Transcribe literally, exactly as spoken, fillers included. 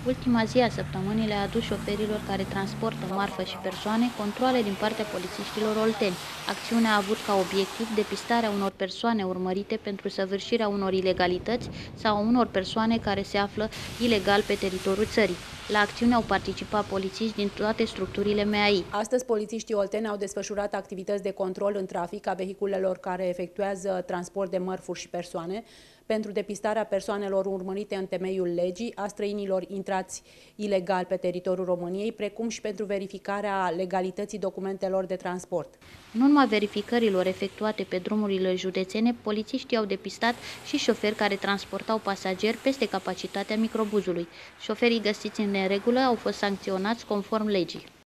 Ultima zi a săptămânii le-a adus șoferilor care transportă marfă și persoane controale din partea polițiștilor olteni. Acțiunea a avut ca obiectiv depistarea unor persoane urmărite pentru săvârșirea unor ilegalități sau a unor persoane care se află ilegal pe teritoriul țării. La acțiune au participat polițiști din toate structurile M A I. Astăzi, polițiștii olteni au desfășurat activități de control în trafic a vehiculelor care efectuează transport de mărfuri și persoane pentru depistarea persoanelor urmărite în temeiul legii, a străinilor intrați ilegal pe teritoriul României, precum și pentru verificarea legalității documentelor de transport. În urma verificărilor efectuate pe drumurile județene, polițiștii au depistat și șoferi care transportau pasageri peste capacitatea microbuzului. Șoferii găsiți în neregulă au fost sancționați conform legii.